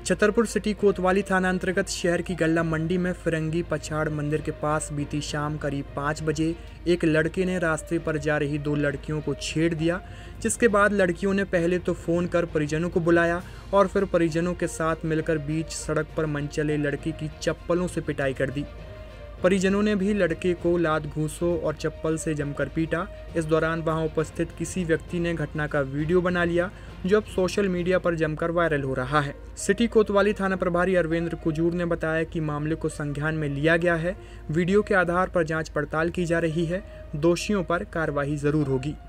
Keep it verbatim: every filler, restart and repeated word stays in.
Chhatarpur city कोतवाली थाना अंतर्गत शहर की गल्ला मंडी में फिरंगी पछाड़ मंदिर के पास बीती शाम करीब पाँच बजे एक लड़के ने रास्ते पर जा रही दो लड़कियों को छेड़ दिया, जिसके बाद लड़कियों ने पहले तो फ़ोन कर परिजनों को बुलाया और फिर परिजनों के साथ मिलकर बीच सड़क पर मनचले लड़के की चप्पलों से पिटाई कर दी। परिजनों ने भी लड़के को लात घूंसों और चप्पल से जमकर पीटा। इस दौरान वहां उपस्थित किसी व्यक्ति ने घटना का वीडियो बना लिया, जो अब सोशल मीडिया पर जमकर वायरल हो रहा है। सिटी कोतवाली थाना प्रभारी अरविंद कुजूर ने बताया कि मामले को संज्ञान में लिया गया है। वीडियो के आधार पर जांच पड़ताल की जा रही है। दोषियों पर कार्रवाई जरूर होगी।